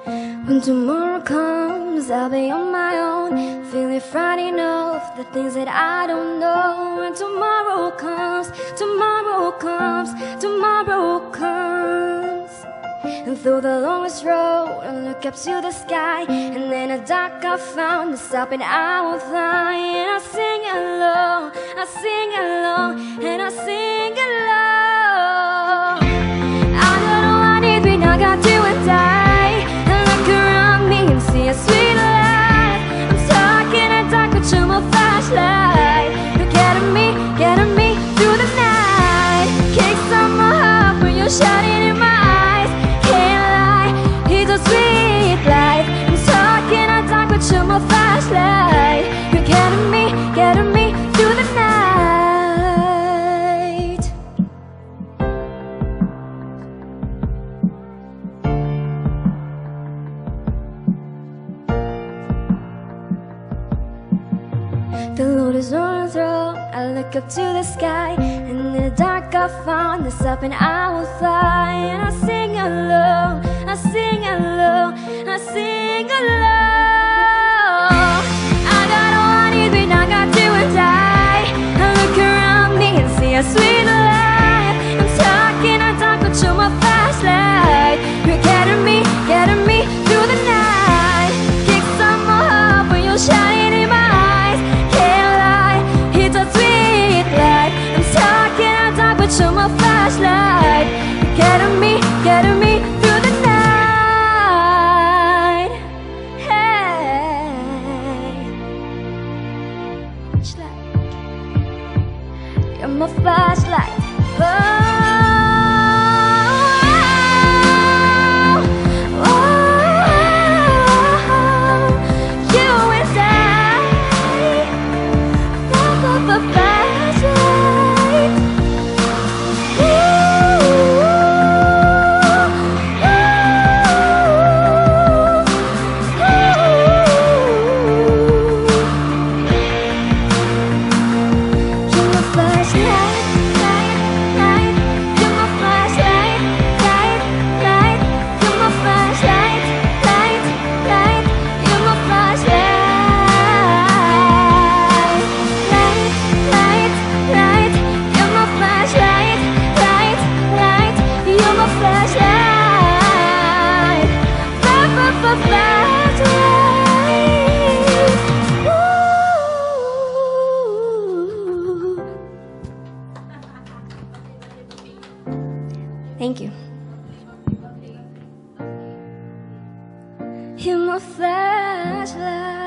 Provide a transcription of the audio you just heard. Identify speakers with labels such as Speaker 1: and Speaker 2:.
Speaker 1: When tomorrow comes, I'll be on my own, feeling frightened of the things that I don't know. When tomorrow comes, tomorrow comes, tomorrow comes, and through the longest road I look up to the sky, and in the dark I found the stop and I will fly. And I sing along, I sing along, and I sing along. I got all I need when I got you and I look around me and see a sweet life. I'm stuck in the dark with you, my flashlight. You're getting me through the night. Kicks on my heart when you're shining in my eyes. Can't lie, it's a sweet life. I'm stuck in the dark with you, my flashlight. You're getting me through the night. The load is on the throne, I look up to the sky, and in the dark I found this up and I will fly. And I sing along, I sing along, I sing along. I got all I need when I got you and I look around me and see a sweet life. I'm stuck in the dark with you, my flashlight. You're getting me through the night. Kicks on my heart when you're shining in my eyes. Can't lie, it's a sweet life. I'm stuck in the dark with you, my flashlight. You're getting me through the night. Hey, you're my flashlight. Oh. Thank you. You're my flashlight.